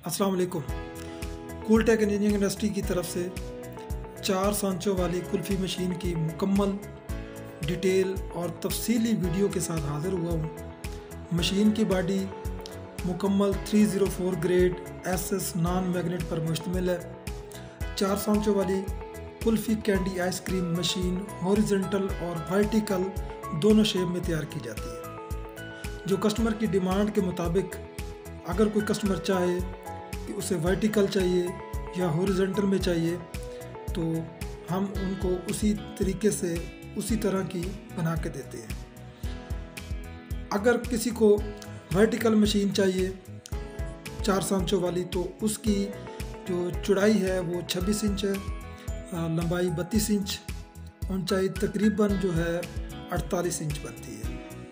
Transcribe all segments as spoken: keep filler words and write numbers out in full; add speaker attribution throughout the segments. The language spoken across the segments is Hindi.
Speaker 1: अस्सलाम वालेकुम। कूलटेक इंजीनियरिंग इंडस्ट्री की तरफ से चार सांचों वाली कुल्फ़ी मशीन की मुकम्मल डिटेल और तफसीली वीडियो के साथ हाज़िर हुआ हूँ। मशीन की बॉडी मुकम्मल तीन सौ चार grade S S non magnet पर मुश्तमिल है। चार सांचों वाली kulfi candy ice cream machine horizontal और वर्टिकल दोनों शेप में तैयार की जाती है। जो कस्टमर की डिमांड के मुताबिक अगर कोई कस्टमर चाहे कि उसे वर्टिकल चाहिए या हॉरिजॉन्टल में चाहिए तो हम उनको उसी तरीके से उसी तरह की बना के देते हैं। अगर किसी को वर्टिकल मशीन चाहिए चार सांचों वाली तो उसकी जो चौड़ाई है वो छब्बीस इंच है, लंबाई बत्तीस इंच, ऊंचाई तकरीबन जो है अड़तालीस इंच बनती है।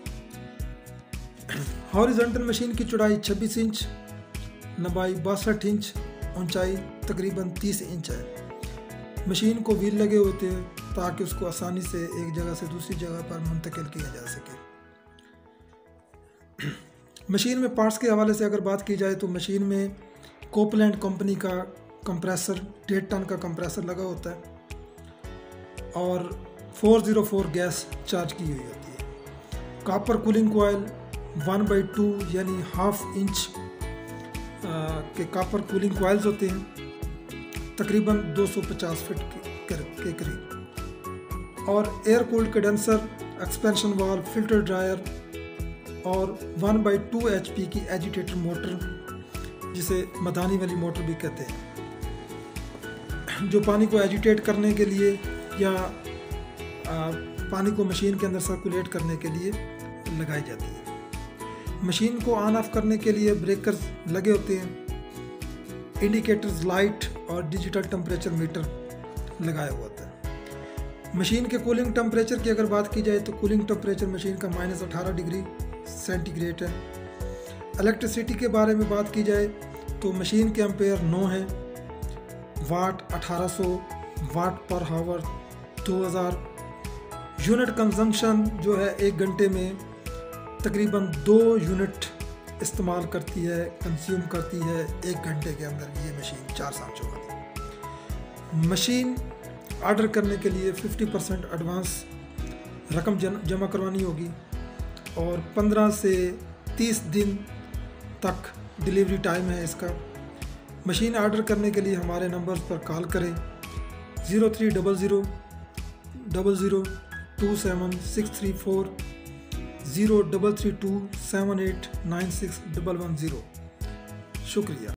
Speaker 1: हॉरिजॉन्टल मशीन की चौड़ाई छब्बीस इंच, लंबाई बासठ इंच, ऊंचाई तकरीबन तीस इंच है। मशीन को व्हील लगे होते हैं ताकि उसको आसानी से एक जगह से दूसरी जगह पर मुंतकिल किया जा सके। मशीन में पार्ट्स के हवाले से अगर बात की जाए तो मशीन में कोपलैंड कंपनी का कंप्रेसर डेढ़ टन का कंप्रेसर लगा होता है और चार सौ चार गैस चार्ज की हुई होती है। Copper cooling coil one by two यानी हाफ इंच के कॉपर कूलिंग कॉइल्स होते हैं तकरीबन दो सौ पचास फीट के करीब, और air cooled condenser, expansion valve, filter dryer और one by two H P की एजिटेटर मोटर जिसे मदानी वाली मोटर भी कहते हैं, जो पानी को एजिटेट करने के लिए या आ, पानी को मशीन के अंदर सर्कुलेट करने के लिए लगाई जाती है। मशीन को ऑन ऑफ करने के लिए ब्रेकर्स लगे होते हैं, इंडिकेटर्स, लाइट और डिजिटल टेम्परेचर मीटर लगाया हुआ होता है। मशीन के कूलिंग टेम्परेचर की अगर बात की जाए तो कूलिंग टेम्परेचर मशीन का माइनस अठारह डिग्री सेंटीग्रेड है। इलेक्ट्रिसिटी के बारे में बात की जाए तो मशीन के एम्पेयर नौ है, वाट अठारह सौ वाट पर हावर दो हज़ार, यूनिट कंजम्पशन जो है एक घंटे में तकरीबन दो यूनिट इस्तेमाल करती है, कंज्यूम करती है एक घंटे के अंदर ये मशीन चार सांचों वाली। मशीन ऑर्डर करने के लिए पचास परसेंट एडवांस रकम जमा करवानी होगी और पंद्रह से तीस दिन तक डिलीवरी टाइम है इसका। मशीन ऑर्डर करने के लिए हमारे नंबर्स पर कॉल करें zero three double zero double zero two seven six three four, zero double three two seven eight nine six double one zero. शुक्रिया।